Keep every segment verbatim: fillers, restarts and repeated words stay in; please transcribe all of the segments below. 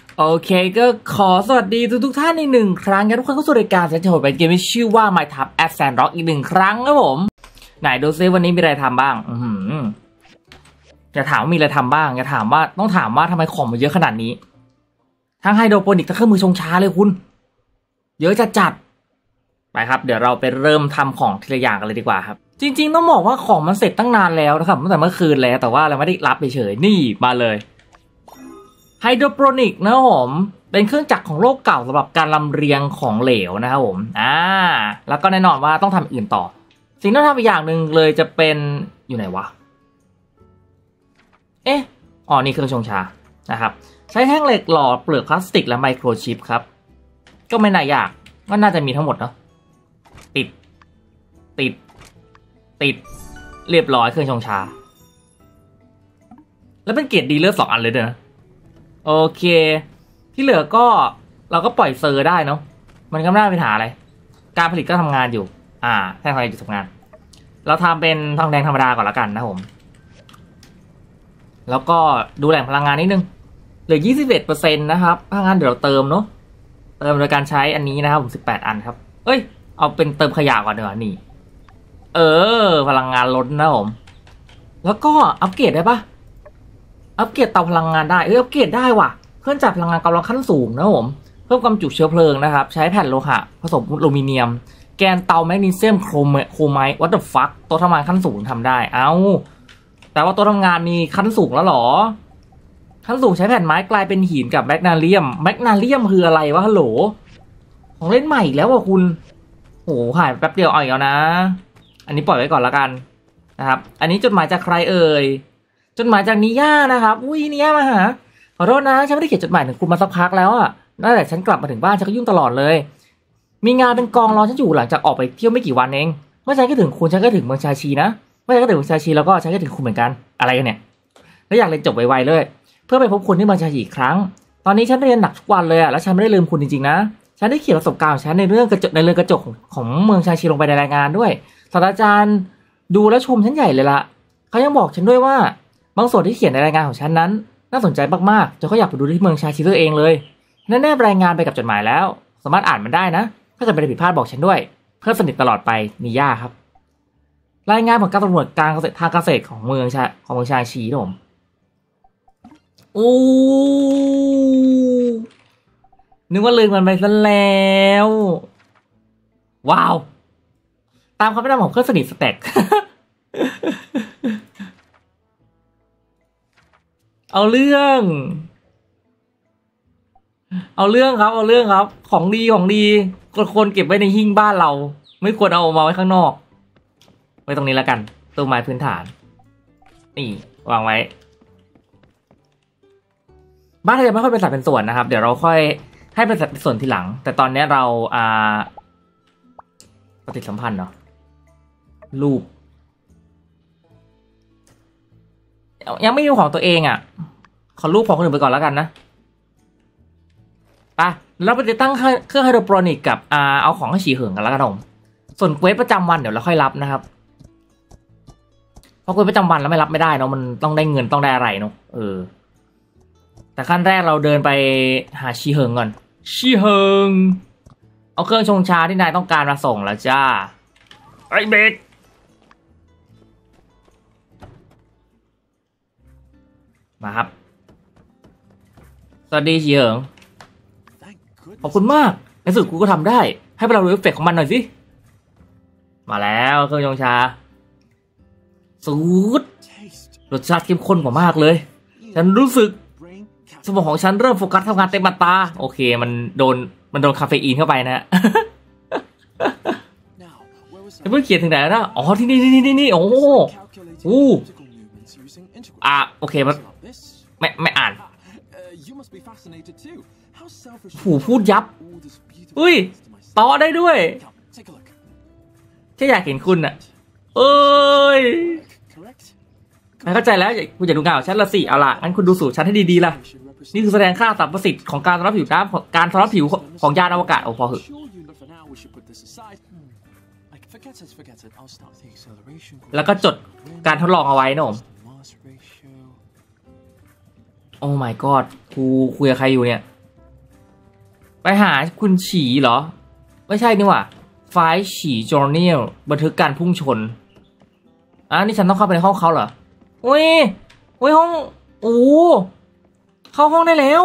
โอเคก็ขอสวัสดีทุกทุกท่านอีกหนึ่งครั้งครับทุกคนเข้าสู่รายการเซนโชว์เป็นเกมที่ชื่อว่า Minecraft at Sandrock อีกหนึ่งครั้งครับผมไหนดูซิวันนี้มีอะไรทำบ้างอืมจะถามว่ามีอะไรทำบ้างจะถามว่าต้องถามว่าทำไมของมันเยอะขนาดนี้ทั้งไฮโดรโปนิกทั้งเครื่องมือชงชาเลยคุณเยอะจัดจัดไปครับเดี๋ยวเราไปเริ่มทำของทีละอย่างกันเลยดีกว่าครับจริงๆต้องบอกว่าของมันเสร็จตั้งนานแล้วนะครับตั้งแต่เมื่อคืนแล้วแต่ว่าเราไม่ได้รับเฉยๆนี่มาเลยไฮโดรโปนิกนะครับผมเป็นเครื่องจักรของโลกเก่าสำหรับการลำเลียงของเหลวนะครับผมอ่าแล้วก็แน่นอนว่าต้องทำอื่นต่อสิ่งที่ต้องทำอีกอย่างหนึ่งเลยจะเป็นอยู่ไหนวะเอ๊ะอ๋อนี่เครื่องชงชานะครับใช้แท่งเหล็กหล่อเปลือกพลาสติกและไมโครชิปครับก็ไม่น่ายากก็น่าจะมีทั้งหมดเนาะติดติดติดเรียบร้อยเครื่องชงชาแล้วเป็นเกรดดีเลิศสองอันเลยนะโอเคที่เหลือก็เราก็ปล่อยเซอร์ได้เนาะมันก็ไม่น่าเป็นปัญหาอะไรการผลิตก็ทำงานอยู่อ่าแท่งไฟอยู่ทำงานเราทำเป็นทองแดงธรรมดาก่อนละกันนะผมแล้วก็ดูแหล่งพลังงานนิดนึงเหลือ ยี่สิบเอ็ดเปอร์เซ็นต์ นะครับพลังงานเดี๋ยวเราเติมเนาะเติมโดยการใช้อันนี้นะครับผมสิบแปดอันครับเอ้ยเอาเป็นเติมขยะก่อนเดี๋ยวนี่เออพลังงานล้นนะผมแล้วก็อัปเกรดได้ปะอัปเกรดเตาพลังงานได้เอออัปเกรดได้ว่ะเครื่องจักรพลังงานกำลังขั้นสูงนะผมเพิ่มความจุเชื้อเพลิงนะครับใช้แผ่นโลหะผสมอลูมิเนียมแกนเตาแมกนีเซียมโครมโครไมต์วัตถุฟักตัวทำงานขั้นสูงทำได้เอ้าแต่ว่าตัวทำงานมีขั้นสูงแล้วหรอขั้นสูงใช้แผ่นไม้กลายเป็นหินกับแมกนาเลียมแมกนาเลียมคืออะไรวะฮัลโหลของเล่นใหม่อีกแล้วว่ะคุณโหหายแป๊บเดียวเอาอีกแล้วนะอันนี้ปล่อยไว้ก่อนละกันนะครับอันนี้จดหมายจากใครเอ่ยจดหมายจากนิย่านะครับอุ้ยนิย่ามาหาขอโทษนะฉันไม่ได้เขียนจดหมายถึงคุณมาสักพักแล้วอะตั้งแต่ฉันกลับมาถึงบ้านฉันก็ยุ่งตลอดเลยมีงานเป็นกองรอฉันอยู่หลังจากออกไปเที่ยวไม่กี่วันเองเมื่อฉันก็ถึงคุณฉันก็ถึงเมืองชาชีนะเมื่อฉันก็ถึงเมืองชาชีแล้วก็ฉันก็ถึงคุณเหมือนกันอะไรกันเนี่ยแล้วอยากเรียนจบไวๆเลยเพื่อไปพบคุณที่เมืองชาชีอีกครั้งตอนนี้ฉันเรียนหนักทุกวันเลยอะแล้วฉันไม่ได้ลืมคุณจริงๆนะฉันได้เขียนประสบการณ์ของฉันในเรื่องกระจกในเรื่องกระจกของเมืองชาชีลงไปในรายงานด้วยศาสตราจารย์ดูและชมฉันใหญ่เลยละเขายังบอกฉันด้วยว่าบางส่วนที่เขียนในรายงานของฉันนั้นน่าสนใจมากๆจนเขาอยากไปดูที่เมืองชาชีตัวเองเลยนั่นแนบรายงานไปกับจดหมายแล้วสามารถอ่านมันได้นะถ้าเกิดเป็นผิดพลาดบอกฉันด้วยเพื่อนสนิทตลอดไปนิย่าครับรายงานของการตำรวจการเกษตรทางเกษตรของเมืองชาของเมืองชาชีนะผมโอ้นึกว่าลืมมันไปซะแล้วว้าวตามคำแนะนำของเพื่อนสนิทสแต็ก เอาเรื่องเอาเรื่องครับเอาเรื่องครับของดีของดีคนเก็บไว้ในหิ้งบ้านเราไม่ควรเอามาไว้ข้างนอกไว้ตรงนี้แล้วกันตัวไม้พื้นฐานนี่วางไว้บ้านเราจะไม่ค่อยเป็นสัดเป็นส่วนนะครับเดี๋ยวเราค่อยให้เป็นสัดเป็นส่วนทีหลังแต่ตอนนี้เราอ่าปฏิสัมพันธ์เนาะรูปยังไม่มีของตัวเองอ่ะขอรูปของคนอื่นไปก่อนแล้วกันนะไปเราไปติดตั้งเครื่องไฮโดรโปนิกกับอ่าเอาของให้ฉี่เหิงกันแล้วกันผมส่วนเควสประจำวันเดี๋ยวเราค่อยรับนะครับเพราะเควสประจำวันแล้วไม่รับไม่ได้เนาะมันต้องได้เงินต้องได้อะไรเนาะเออแต่ขั้นแรกเราเดินไปหาฉี่เหิงก่อนฉี่เหิงเอาเครื่องชงชาที่นายต้องการมาส่งแล้วจ้าไอ้เบกมาครับสวัสดีฉี่เหิงขอบคุณมากในสุดกูก็ทำได้ให้เราดูเอฟเฟกต์ของมันหน่อยสิมาแล้วเครื่องชงชาสูดรสชาติเข้มข้นกว่ามากเลยฉันรู้สึกสมองของฉันเริ่มโฟกัสทำงานเต็มอัตราโอเคมันโดนมันโดนคาเฟอีนเข้าไปนะเพิ่งเขียนถึงไหนแล้วนะอ๋อที่นี่นี่นี่นี่โอ้โหอู้อ่ะโอเคมันไม่ไม่อ่านผู้พูดยับอุ้ยต่อได้ด้วยแค่อยากเห็นคุณอ่ะเอ้ยเข้าใจแล้วคุณอย่าดูงานของฉันละสิเอาล่ะงั้นคุณดูสูตรฉันให้ดีๆล่ะนี่คือแสดงค่าสรรพสิทธิ์ของการรับผิวน้ำการรับผิวของยานอวกาศโอ้พอเหอะแล้วก็จดการทดลองเอาไว้นะผมโอ้ my god กูคุยกับใครอยู่เนี่ยไปหาคุณฉีเหรอไม่ใช่นี่หว่าไฟล์ฉีจอร์เนียลบันทึกการพุ่งชนอ่ะนี่ฉันต้องเข้าไปในห้องเขาเหรออุ้ยอุ้ยห้องโอ้เข้าห้องได้แล้ว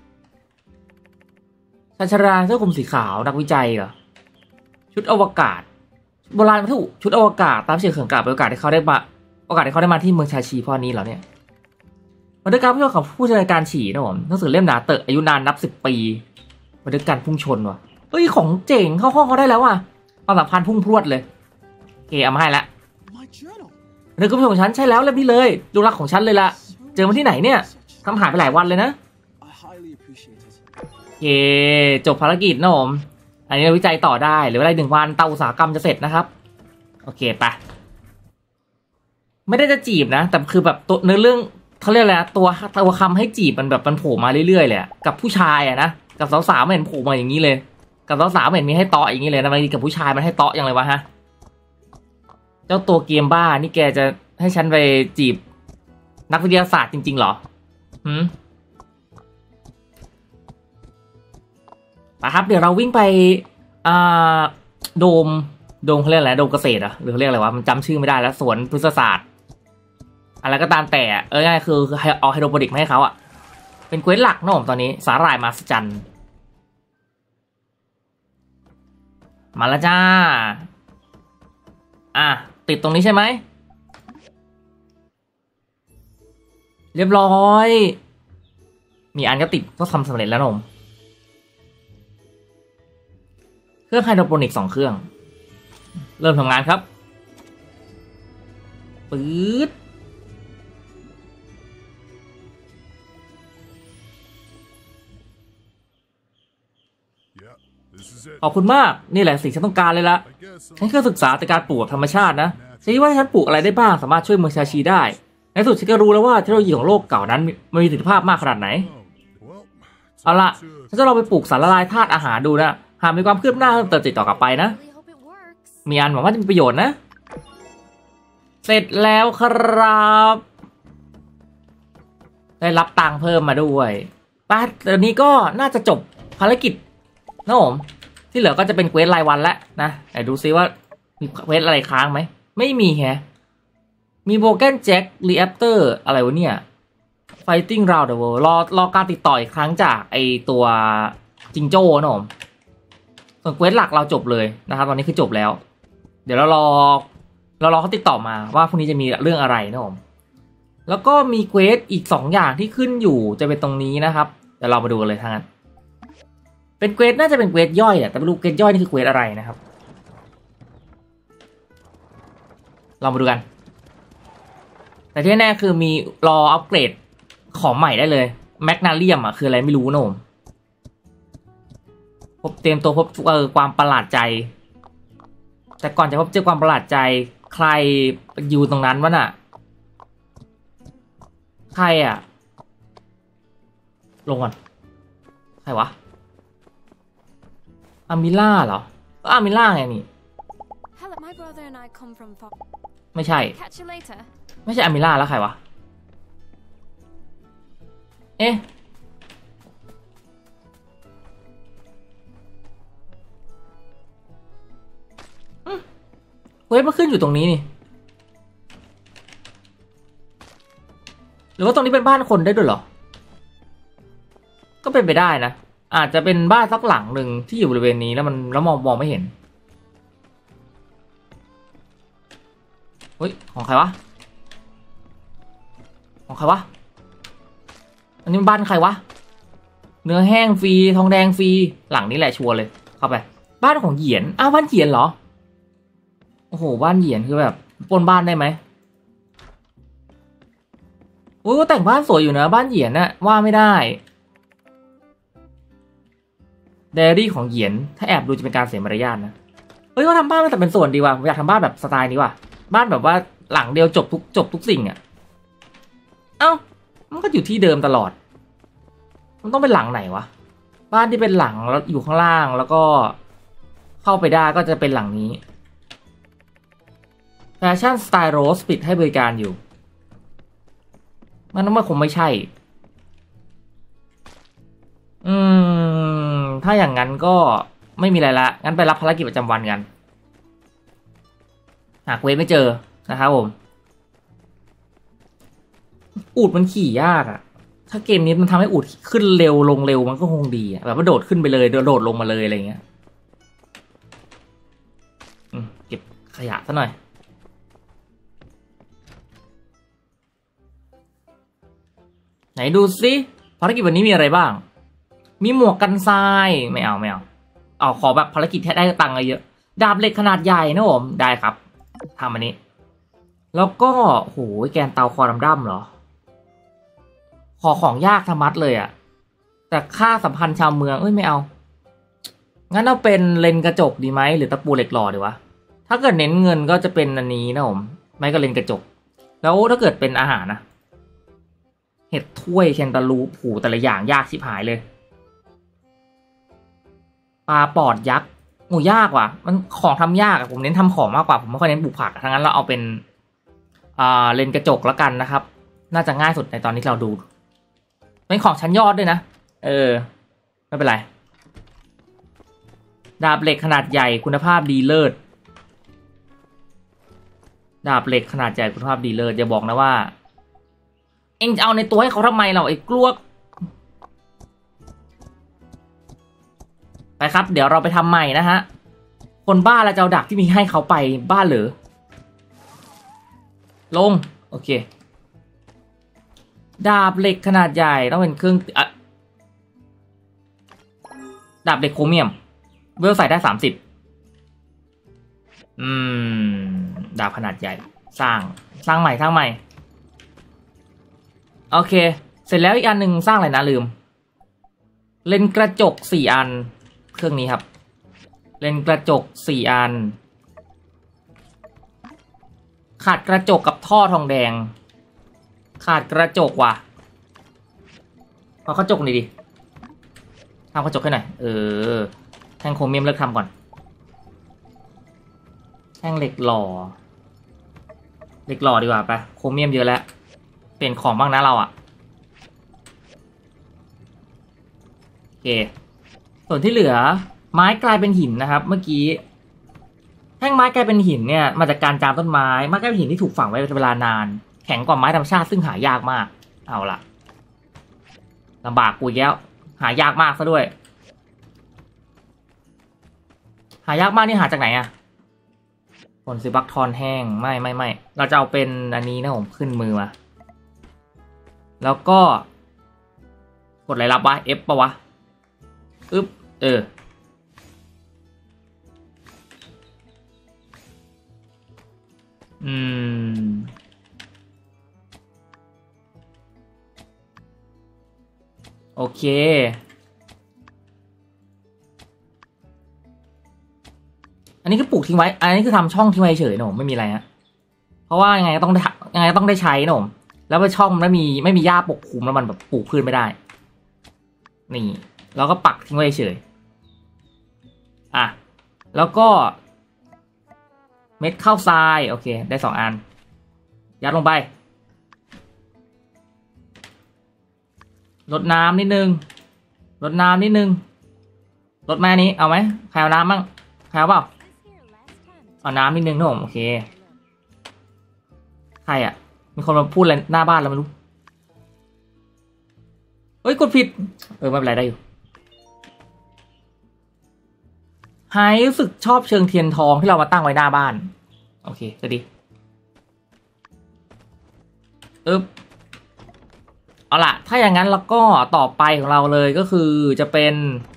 ชัชราเสื้อคลุมสีขาวนักวิจัยเหรอชุดอวกาศโบราณวัตถุชุดอวกาศตามเชื่อเขื่อนกาบโอกาสที่เขาได้มาโอกาสที่เขาได้มาที่เมืองชาชีเพราะนี้เหรอเนี่ยบันทึกการพุ่งชนของผู้จัดการฉีนะผมหนังสือเล่มหนาเตอะอายุนานนับสิบปีบันทึกการพุ่งชนว่ะเอ้ยของเจ๋งเข้าห้องเขาได้แล้วว่ะความสัมพันธ์พุ่งพรวดเลยโอเคเอามาให้ละบันทึกการพุ่งชนของฉันใช่แล้วเล่มนี้เลยดูรักของฉันเลยล่ะเจอมาที่ไหนเนี่ยทำหายไปหลายวันเลยนะโอเคจบภารกิจนะผมอันนี้เราวิจัยต่อได้หรือว่าได้หนึ่งวันเตาอุตสาหกรรมจะเสร็จนะครับโอเคไปไม่ได้จะจีบนะแต่คือแบบตัวเนื้อเรื่องเขาเรียกอะไรตัวตัวคำให้จีบมันแบบมันโผล่มาเรื่อยๆเลยกับผู้ชายอะนะกับสาวๆไม่เห็นโผล่มาอย่างนี้เลยกับสาวๆไม่เห็นมีให้เตาะอย่างนี้เลยนะบางทีกับผู้ชายมันให้เตาะอย่างไรวะฮะเจ้าตัวเกมบ้านี่แกจะให้ฉันไปจีบนักวิทยาศาสตร์จริงๆเหรอหืมไปครับเดี๋ยวเราวิ่งไปอ่าโดมโดมเขาเรียกอะไรโดมเกษตรอะหรือเขาเรียกอะไรวะมันจำชื่อไม่ได้แล้วสวนพฤกษศาสตร์อะไรก็ตามแต่เออง่ายคือเอาไฮโดรโปนิกมาให้เขาอะเป็นเควสหลักนะผมตอนนี้สาหร่ายมาสจันมาแล้วจ้าอ่ะติดตรงนี้ใช่ไหมเรียบร้อยมีอันก็ติดก็ทำสำเร็จแล้วนะผมเครื่องไฮโดรโปนิกสองเครื่องเริ่มทำงานครับปื๊ดขอบคุณมากนี่แหละสิ่งฉันต้องการเลยละฉันเคยศึกษาแต่การปลูกธรรมชาตินะฉันคิดว่าฉันปลูกอะไรได้บ้างสามารถช่วยเมืองชาชีได้ในสุดฉันก็รู้แล้วว่าเทคโนโลยีของโลกเก่านั้นมันมีประสิทธิภาพมากขนาดไหนเอาละฉันจะลองไปปลูกสารละลายธาตุอาหารดูนะหากมีความคืบหน้าเพิ่มเติมติดต่อกลับไปนะมีอันหวังว่าจะมีประโยชน์นะเสร็จแล้วครับได้รับตังค์เพิ่มมาด้วยป้าตอนนี้ก็น่าจะจบภารกิจนะผมที่เหลือก็จะเป็นเควสรายวันแล้วนะไหนดูซิว่ามีเควสอะไรค้างไหมไม่มีแฮะมีโบเกนแจ็ครีแอปเตอร์อะไรวะเนี่ย Fighting Round the World รอรอการติดต่ออีกครั้งจากไอตัวจิงโจ้นะผมส่วนเควสหลักเราจบเลยนะครับตอนนี้คือจบแล้วเดี๋ยวเรารอเรารอเขาติดต่อมาว่าพรุ่งนี้จะมีเรื่องอะไรนะผมแล้วก็มีเควสอีกสองอย่างที่ขึ้นอยู่จะเป็นตรงนี้นะครับเดี๋ยวเรามาดูกันเลยทั้งนั้นเป็นเควสน่าจะเป็นเควสย่อยแหละแต่ไม่รู้เควสย่อยนี่คือเควสอะไรนะครับเรามาดูกันแต่ที่แน่คือมีรออัปเกรดของใหม่ได้เลยแมกนาเรียมอ่ะคืออะไรไม่รู้นะผมพบเตรียมตัวพบเออความประหลาดใจแต่ก่อนจะพบเจอความประหลาดใจใครอยู่ตรงนั้นวะน่ะใครอ่ะลงก่อนใครวะอามิล่าเหรอก็อามิล่าไงนี่ไม่ใช่ไม่ใช่อามิล่าแล้วใครวะเอ๊ะเว็บมันขึ้นอยู่ตรงนี้นี่หรือว่าตรงนี้เป็นบ้านคนได้ด้วยเหรอก็เป็นไปได้นะอาจจะเป็นบ้านสักหลังหนึ่งที่อยู่บริเวณนี้แล้วมันแล้วมองมองไม่เห็นเฮ้ยของใครวะของใครวะอันนี้บ้านใครวะเนื้อแห้งฟรีทองแดงฟรีหลังนี้แหละชัวร์เลยเข้าไปบ้านของเหยียนอ้าวบ้านเหยียนเหรอโอ้โหบ้านเหยียนคือแบบปนบ้านได้ไหมโอ้แต่งบ้านสวยอยู่นะบ้านเหยียนน่ะว่าไม่ได้ไดอารี่ของเหยียนถ้าแอบดูจะเป็นการเสียมารยาทนะเฮ้ยเขาทำบ้านแต่เป็นส่วนดีว่ะอยากทำบ้านแบบสไตล์นี้ว่ะบ้านแบบว่าหลังเดียวจบทุกจบทุกสิ่งอ่ะเอ้ามันก็อยู่ที่เดิมตลอดมันต้องเป็นหลังไหนวะบ้านที่เป็นหลังแล้วอยู่ข้างล่างแล้วก็เข้าไปได้ก็จะเป็นหลังนี้แฟชั่นสไตล์โรสปิดให้บริการอยู่มันมันคงไม่ใช่อืมถ้าอย่างนั้นก็ไม่มีอะไรละงั้นไปรับภารกิจประจำวันกันหาเควสไม่เจอนะครับผมอูดมันขี่ยากอะถ้าเกมนี้มันทำให้อูดขึ้นเร็วลงเร็วมันก็คงดีอะแบบว่าโดดขึ้นไปเลยโดดลงมาเลยอะไรเงี้ยเก็บขยะซะหน่อยไหนดูซิภารกิจวันนี้มีอะไรบ้างมีหมวกกันทรายไม่เอาไม่เอาเอาขอแบบภารกิจแท้ได้ตังค์เยอะดาบเหล็กขนาดใหญ่นะผมได้ครับทำอันนี้แล้วก็โหแกนเตาคอดำดำเหรอขอของยากธรรมัดเลยอะแต่ค่าสัมพันธ์ชาวเมืองเอ้ยไม่เอางั้นเอาเป็นเลนกระจกดีไหมหรือตะปูเหล็กหล่อดีวะถ้าเกิดเน้นเงินก็จะเป็นอันนี้นะผมไม่ก็เลนกระจกแล้วถ้าเกิดเป็นอาหารนะเห็ดถ้วยแคนตาลูปผูแต่ละอย่างยากชิบหายเลยปลาปอดยักษ์โอ้ยากว่ะมันของทำยากผมเน้นทำของมากกว่าผมไม่ค่อยเน้นปลูกผักทั้งนั้นเราเอาเป็นอ่าเลนกระจกแล้วกันนะครับน่าจะง่ายสุดในตอนที่เราดูเป็นของชั้นยอดด้วยนะเออไม่เป็นไรดาบเหล็กขนาดใหญ่คุณภาพดีเลิศดาบเหล็กขนาดใหญ่คุณภาพดีเลิศอย่าบอกนะว่าเอ็งจะเอาในตัวให้เขาทำไมเราไอ้กลวกไปครับเดี๋ยวเราไปทำใหม่นะฮะคนบ้าแล้วจะเอาดาบที่มีให้เขาไปบ้าเหรอลงโอเคดาบเหล็กขนาดใหญ่ต้องเป็นเครื่องอะดาบเหล็กโครเมียมเวลใส่ได้สามสิบอืมดาบขนาดใหญ่สร้างสร้างใหม่สร้างใหม่โอเคเสร็จแล้วอีกอันหนึ่งสร้างอะไรนะลืมเลนกระจกสี่อันเครื่องนี้ครับเลนกระจกสี่อันขาดกระจกกับท่อทองแดงขาดกระจกว่ะเอากระจกหน่อยดิทำกระจกให้หน่อยเออแท่งโครเมียมเลิกทำก่อนแท่งเหล็กหล่อเหล็กหล่อดีกว่าไปโครเมียมเยอะแล้วเปลี่ยนของบ้างนะเราอ่ะโอเคส่วนที่เหลือไม้กลายเป็นหินนะครับเมื่อกี้แท่งไม้กลายเป็นหินเนี่ยมาจากการจามต้นไม้ไม้กลายเป็นหินที่ถูกฝังไว้เป็นเวลานานแข็งกว่าไม้ธรรมชาติซึ่งหายากมากเอาล่ะลำบากกูอีกแล้วหายากมากซะด้วยหายากมากนี่หาจากไหนอะผลซิบักทอนแห้งไม่ไม่ไม่เราจะเอาเป็นอันนี้นะผมขึ้นมือมาแล้วก็กดอะไรรับวะ F ปะวะอึ๊บเอออืมโอเคอันนี้ก็ปลูกทิ้งไว้อันนี้คือทำช่องทิ้งไว้เฉยนะผมไม่มีอะไรฮะเพราะว่ายังไงก็ต้องได้ยังไงก็ต้องได้ใช้นะผมแล้วว่าช่องมันไม่มีไม่มีหญ้าปกคลุมแล้วมันแบบปลูกพืชไม่ได้นี่เราก็ปักทิ้งไว้เฉยอ่ะแล้วก็เม็ดข้าวทรายโอเคได้สองอันยัดลงไปรดน้ำนิดนึงรดน้ำนิดนึงรดแม่นี้เอาไหมใครเอาน้ำบ้างใครเอาเปล่าเอาน้ำนิดนึงนะผมโอเคใครอ่ะมีคนมาพูดอะไรหน้าบ้านเราไม่รู้เฮ้ยกดผิดเออไม่เป็นไรได้อยู่ไฮรู้สึกชอบเชิงเทียนทองที่เรามาตั้งไว้หน้าบ้านโอเคก็ดีอึ๊บเอาล่ะถ้าอย่างนั้นแล้วก็ต่อไปของเราเลยก็คือจะเป็น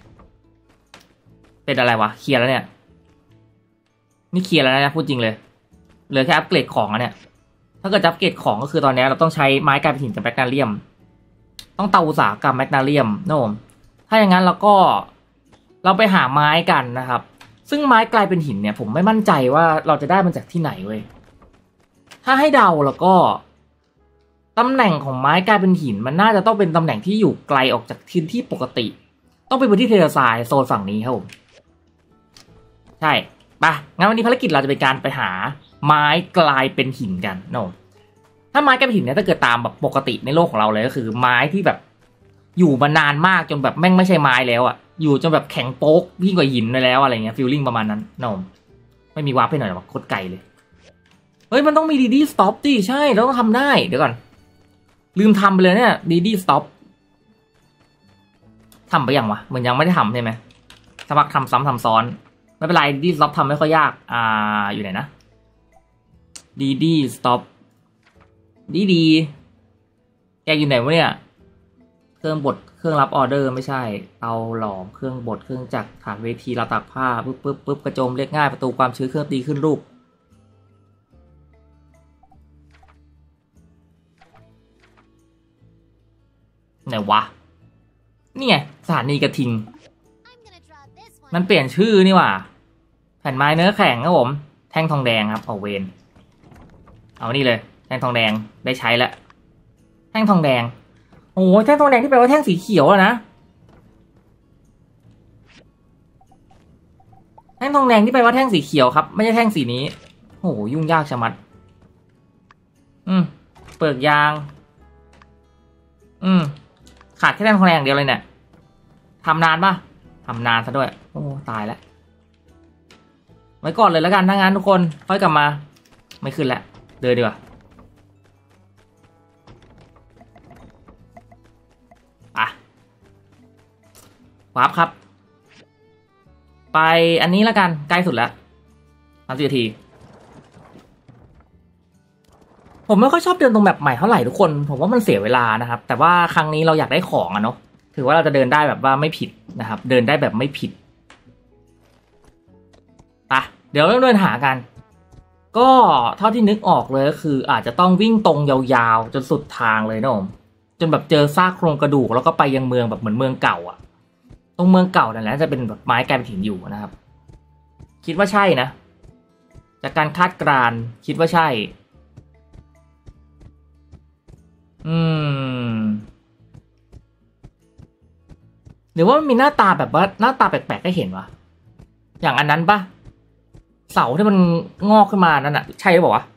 เป็นอะไรวะเคลียร์แล้วเนี่ยนี่เคลียร์แล้วนะพูดจริงเลยเหลือแค่อัปเกรดของอ่ะเนี่ยถ้าเกิดอัปเกรดของก็คือตอนนี้เราต้องใช้ไม้กลายเป็นหินจากแมกนาเรียมต้องเตาอุตสาหกรรมแมกนาเรียมนะผมถ้าอย่างนั้นเราก็เราไปหาไม้กันนะครับซึ่งไม้กลายเป็นหินเนี่ยผมไม่มั่นใจว่าเราจะได้มันจากที่ไหนเว้ยถ้าให้เดาแล้วก็ตำแหน่งของไม้กลายเป็นหินมันน่าจะต้องเป็นตำแหน่งที่อยู่ไกลออกจากพื้นที่ปกติต้องเป็นพื้นที่เทเลทรายโซนฝั่งนี้ครับผมใช่ปะงั้นวันนี้ภารกิจเราจะเป็นการไปหาไม้กลายเป็นหินกันโน่ถ้าไม้กลายเป็นหินเนี่ยถ้าเกิดตามแบบปกติในโลกของเราเลยก็คือไม้ที่แบบอยู่มานานมากจนแบบแม่งไม่ใช่ไม้แล้วอ่ะอยู่จนแบบแข็งโป๊กยิ่งกว่าหินไปแล้วอะไรเงี้ยฟีลลิ่งประมาณนั้นนะผมไม่มีวาร์ปให้หน่อยหรอโคตรไกลเลยเฮ้ยมันต้องมีดีดีสต็อปดิใช่แล้วต้องทำได้เดี๋ยวก่อนลืมทำไปเลยเนี่ยดีดีสต็อปทำไปยังวะเหมือนยังไม่ได้ทำใช่ไหมสักพักทำซ้ำทำซ้อนไม่เป็นไรดีดีสต็อปทำไม่ค่อยยากอ่าอยู่ไหนนะดีดีสต็อปดีดีแกอยู่ไหนวะเนี่ยเครื่องบดเครื่องรับออเดอร์ไม่ใช่เตาหลอมเครื่องบดเครื่องจักรฐานเวทีเราตากผ้าปึ๊บปึ๊บปึ๊บกระโจมเรียกง่ายประตูความชื้นเครื่องตีขึ้นรูปไหนวะนี่ไงสถานีกระทิงมันเปลี่ยนชื่อนี่ว่ะแผ่นไม้เนื้อแข็งครับผมแท่งทองแดงครับเอาเวนเอานี่เลยแท่งทองแดงได้ใช้แล้วแท่งทองแดงโอ้แท่งทองแดงที่แปลว่าแท่งสีเขียวอะนะแท่งทองแดงที่แปลว่าแท่งสีเขียวครับไม่ใช่แท่งสีนี้โอ้ยุ่งยากชะมัดอืมเปลือกยางอืมขาดแค่แท่งทองแดงเดียวเลยเนี่ยทำนานปะทำนานซะด้วยโอ้ตายแล้วไว้ก่อนเลยแล้วกันถ้างั้นทุกคนค่อยกลับมาไม่ขึ้นแล้วเดินดีกว่าอ่ะวาร์ปครับไปอันนี้แล้วกันใกล้สุดแล้วสามสิบนาทีผมไม่ค่อยชอบเดินตรงแบบใหม่เท่าไหร่ทุกคนผมว่ามันเสียเวลานะครับแต่ว่าครั้งนี้เราอยากได้ของอะเนาะถือว่าเราจะเดินได้แบบว่าไม่ผิดนะครับเดินได้แบบไม่ผิดอ่ะเดี๋ยวเราเดินหากันก็เท่าที่นึกออกเลยก็คืออาจจะต้องวิ่งตรงยาวๆจนสุดทางเลยนะผมจนแบบเจอซากโครงกระดูกแล้วก็ไปยังเมืองแบบเหมือนเมืองเก่าอะตรงเมืองเก่านั่นแหละจะเป็นแบบไม้กลายเป็นหินอยู่นะครับคิดว่าใช่นะจากการคาดการณ์คิดว่าใช่อืมหรือว่ามันมีหน้าตาแบบว่าหน้าตาแปลกๆให้เห็นวะอย่างอันนั้นปะเสาที่มันงอกขึ้นมานั่นอะใช่หรือเปล่าวะ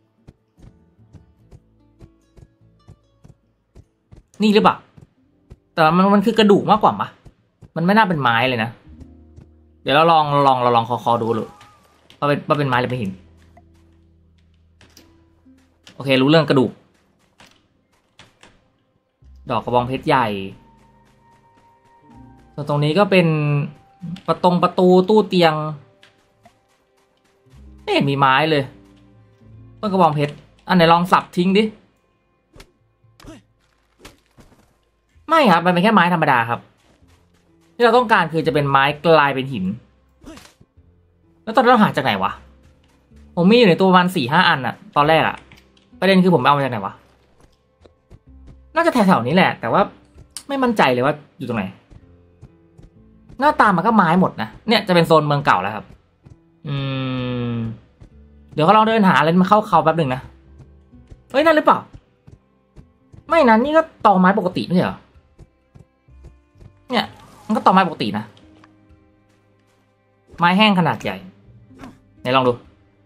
นี่หรือเปล่าแต่มันมันคือกระดูกมากกว่าปะมันไม่น่าเป็นไม้เลยนะเดี๋ยวเราลองลองเราลองคอคอดูเลยว่าเป็นว่าเป็นไม้หรือเป็นหินโอเครู้เรื่องกระดูกดอกกระบองเพชรใหญ่ส่วนตรงนี้ก็เป็นประตงประตูตู้เตียงไม่เห็นมีไม้เลยต้นกระบองเพชรอันไหนลองสับทิ้งดิไม่ครับมันเป็นแค่ไม้ธรรมดาครับที่เราต้องการคือจะเป็นไม้กลายเป็นหินแล้วตอนนี้เราหาจากไหนวะผมมีอยู่ในตัวประมาณสี่ห้าอันอะตอนแรกอะประเด็นคือผมเอามาจากไหนวะน่าจะแถวๆนี้แหละแต่ว่าไม่มั่นใจเลยว่าอยู่ตรงไหนหน้าตามันก็ไม้หมดนะเนี่ยจะเป็นโซนเมืองเก่าแล้วครับอืมเดี๋ยวเขาลองเดินหาอะไรมาเข้าเขาแป๊บหนึ่งนะเฮ้ยนั่นหรือเปล่าไม่นะนี่ก็ตอไม้ปกติไม่ใช่เหรอเนี่ยมันก็ตอไม้ปกตินะไม้แห้งขนาดใหญ่ไหนลองดู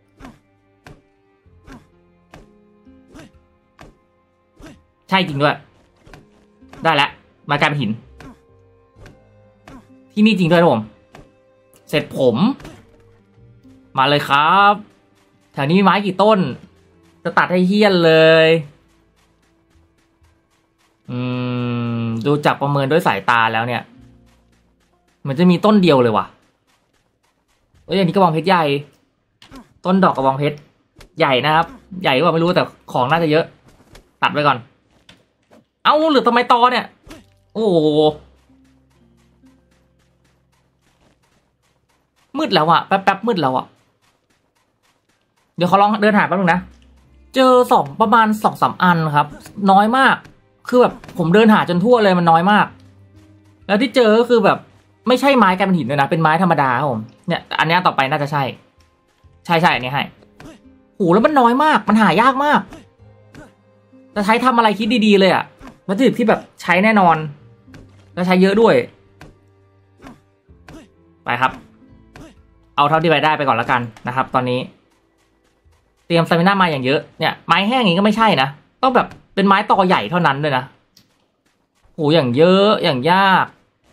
ใช่จริงด้วยได้แล้วมากลายเป็นหินที่นี่จริงด้วยนะผมเสร็จผมมาเลยครับแถวนี้มีไม้กี่ต้นจะตัดให้เฮี้ยนเลยอืมดูจากประเมินด้วยสายตาแล้วเนี่ยมันจะมีต้นเดียวเลยว่ะเอ้ยอันนี้กระบองเพชรใหญ่ต้นดอกกระบองเพชรใหญ่นะครับใหญ่กว่าไม่รู้แต่ของน่าจะเยอะตัดไว้ก่อนเอ้าเหลือทำไมตอเนี่ยโอ้มืดแล้วอะแป๊บแป๊บมืดแล้วอะเดี๋ยวเขาลองเดินหาแป๊บนึงนะเจอสองประมาณสองสามอันครับน้อยมากคือแบบผมเดินหาจนทั่วเลยมันน้อยมากแล้วที่เจอก็คือแบบไม่ใช่ไม้กลายเป็นหินด้วยนะเป็นไม้ธรรมดาครับผมเนี่ยอันนี้ต่อไปน่าจะใช่ใช่ใช่อันนี้ให้โหแล้วมันน้อยมากมันหายากมากจะใช้ทำอะไรคิดดีๆเลยอะวัตถุดิบที่แบบใช้แน่นอนแล้วใช้เยอะด้วยไปครับเอาเท่าที่ไปได้ไปก่อนแล้วกันนะครับตอนนี้เตรียมสตามิน่ามาอย่างเยอะเนี่ยไม้แห้งอย่างนี้ก็ไม่ใช่นะต้องแบบเป็นไม้ตอใหญ่เท่านั้นเลยนะโหอย่างเยอะอย่างยาก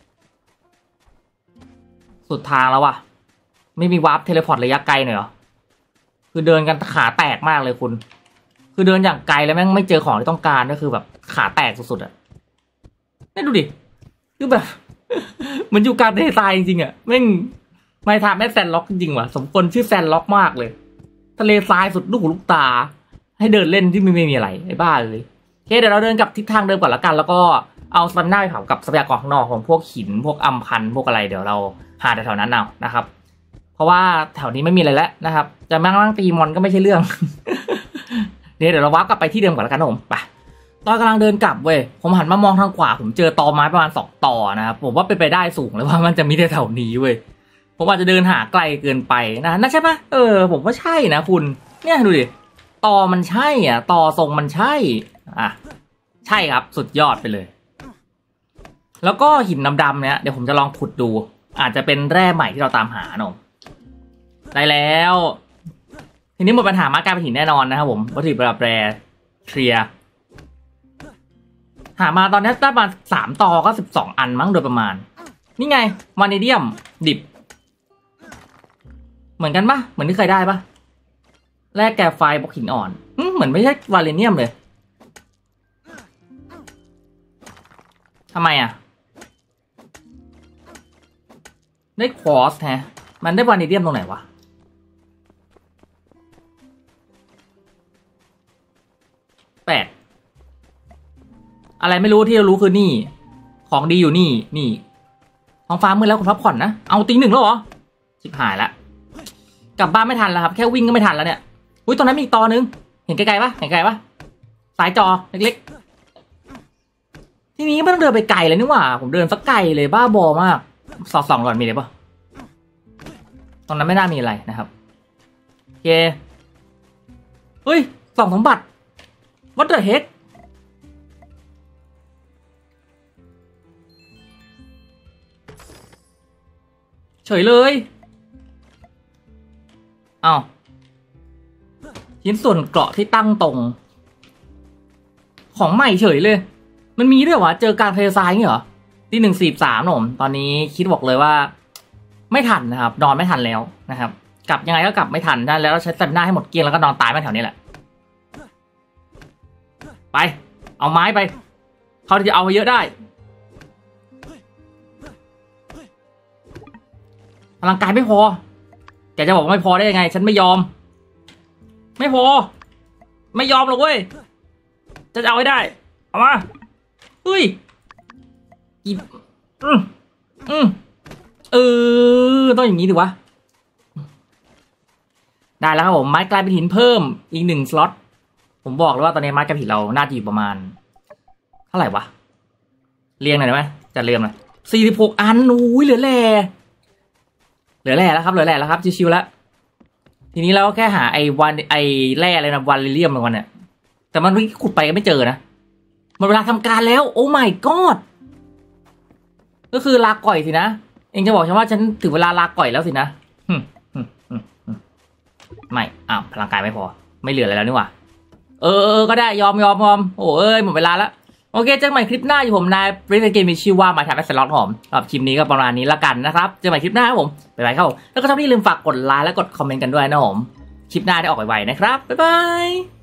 สุดทางแล้วว่ะไม่มีวาร์ปเทเลพอร์ตระยะไกลหน่อยเหรอคือเดินกันขาแตกมากเลยคุณคือเดินอย่างไกลแล้วแม่งไม่เจอของที่ต้องการก็คือแบบขาแตกสุดๆอะนี่ดูดิคือแบบ มันอยู่กลางทะเลทรายจริงๆอะแม่งไม่ทำแม่แซนล็อกจริงๆว่ะสมควรชื่อแซนล็อกมากเลยทะเลทรายสุดลูกหูลูกตาให้เดินเล่นที่ไม่มีอะไรไอ้บ้าเลยโอเคเดี๋ยวเราเดินกลับทิศทางเดิมก่อนละกันแล้วก็เอาสตามิน่าไปเผากับทรัพยากรข้างนอกของพวกหินพวกอัมพันธ์พวกอะไรเดี๋ยวเราหาแถวๆนั้นเอานะครับเพราะว่าแถวนี้ไม่มีอะไรแล้วนะครับจะมานั่งตีมอนก็ไม่ใช่เรื่อง เดี๋ยวเดี๋ยวเราวาร์ปกลับไปที่เดิมก่อนละกันนะผมไปตอนกำลังเดินกลับเว้ยผมหันมามองทางขวาผมเจอตอไม้ประมาณสองตอนะครับผมว่าเป็นไปได้สูงเลยว่ามันจะมีแถวๆนี้เว้ยผมอาจจะเดินหาไกลเกินไปนะน่าใช่ปะเออผมว่าใช่นะคุณเนี่ยดูดิตอมันใช่อ่ะตอทรงมันใช่อ่ะใช่ครับสุดยอดไปเลยแล้วก็หินดำๆเนี่ยเดี๋ยวผมจะลองขุดดูอาจจะเป็นแร่ใหม่ที่เราตามหาเนอะได้แล้วทีนี้หมดปัญหามาการเป็นหินแน่นอนนะครับผมวัตถุดิบแบบแร่เคลียร์หามาตอนนี้ได้ประมาณสามตอก็สิบสองอันมั้งโดยประมาณนี่ไงวานิเดียมดิบเหมือนกันปะเหมือนที่เคยได้ปะแร่แกไฟบล็อกหินอ่อนอืมเหมือนไม่ใช่วาเลเนียมเลยทำไมอ่ะได้ควอสแฮะมันได้วานิเดียมตรงไหนวะแปดอะไรไม่รู้ที่เรารู้คือนี่ของดีอยู่นี่นี่ท้องฟ้ามืดแล้วคุณพักผ่อนนะเอาตีหนึ่งแล้วเหรอชิบหายละกลับบ้านไม่ทันแล้วครับแค่วิ่งก็ไม่ทันแล้วเนี่ยอุ้ยตรงนั้นมีอีกตอนึงเห็นไกลๆปะเห็นไกลปะสายจอเล็กๆทีนี้ไม่ต้องเดินไปไกลเลยนี่หว่าผมเดินสักไกลเลยบ้าบอมากสอดส่องก่อนมีอะไรปะตรงนั้นไม่น่ามีอะไรนะครับโอเคเฮ้ยส่องสมบัติ What the heck เฉยเลยอ้าวชิ้นส่วนเกราะที่ตั้งตรงของใหม่เฉยเลยมันมีด้วยวะเจอกลางทะเลทรายงี้เหรอที่หนึ่งสี่สามหนุ่มตอนนี้คิดบอกเลยว่าไม่ทันนะครับนอนไม่ทันแล้วนะครับกลับยังไงก็กลับไม่ทันได้แล้วใช้สตามิน่าให้หมดเกลี้ยงแล้วก็นอนตายมาแถวนี้แหละไปเอาไม้ไปเขาจะเอาไปเยอะได้พลังกายไม่พอแกจะบอกว่าไม่พอได้ยังไงฉันไม่ยอมไม่พอไม่ยอมหรอกเว้ยจะเอาให้ได้เอามาเฮ้ยอีอืมอืมเออต้องอย่างนี้ดิวะได้แล้วครับผมไม้กลายเป็นหินเพิ่มอีกหนึ่งสล็อตผมบอกเลยว่าตอนนี้ไม้กลายเป็นหินเราน่าจะอยู่ประมาณเท่าไหร่วะเรียงหน่อยได้ไหมจัดเรียงหน่อยสี่สิบหกอันอุ้ยเหลือแร่เหลือแร่แล้วครับเหลือแร่แล้วครับชิวๆแล้วทีนี้เราก็แค่หาไอ้วันไอ้แร่อะไรนะวันลิเลียมมันเนี่ยแต่มันขุดไปก็ไม่เจอนะหมดเวลาทำการแล้วโอ้ my god ก็คือลาก่อยสินะเองจะบอกฉันว่าฉันถึงเวลาลาก่อยแล้วสินะไม่อ้าวพลังกายไม่พอไม่เหลืออะไรแล้วนี่หว่าเออก็ได้ยอมยอมยอมโอ้เอ้ยหมดเวลาแล้วโอเคเจอกันใหม่คลิปหน้าอยู่ผมนายเรนเกมมีชื่อว่ามาทำแอสเซลล์หอมสำหรับคลิปนี้ก็ประมาณนี้ละกันนะครับเจอกันใหม่คลิปหน้าครับผมบ๊ายบายครับแล้วก็ชอบที่ลืมฝากกดไลค์และกดคอมเมนต์กันด้วยนะผมคลิปหน้าได้ออกไวๆนะครับบ๊ายบาย